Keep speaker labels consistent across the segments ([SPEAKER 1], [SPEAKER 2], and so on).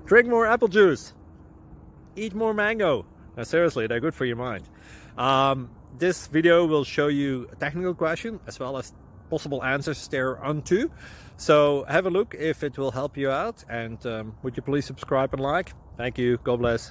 [SPEAKER 1] Drink more apple juice. Eat more mango. Now, seriously, they're good for your mind. This video will show you a technical question as well as possible answers thereunto. So have a look if it will help you out, and would you please subscribe and like? Thank you. God bless.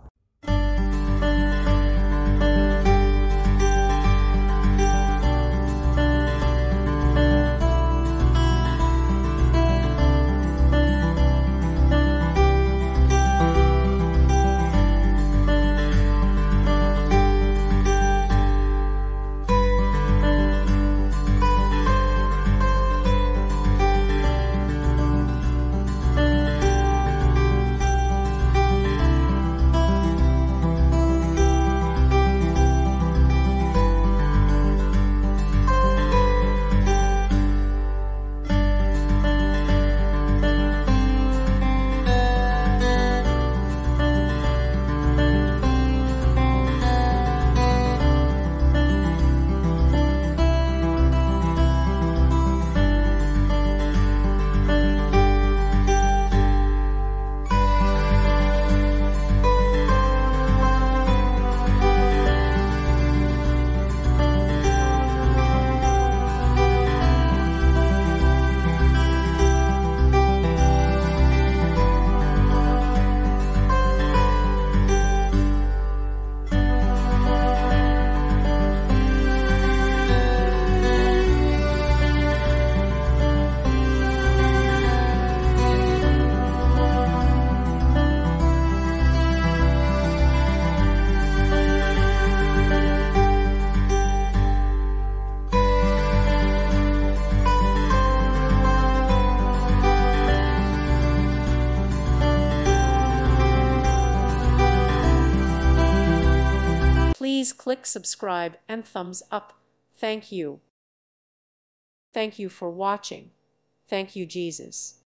[SPEAKER 2] Please click subscribe and thumbs up. Thank you. Thank you for watching. Thank you, Jesus.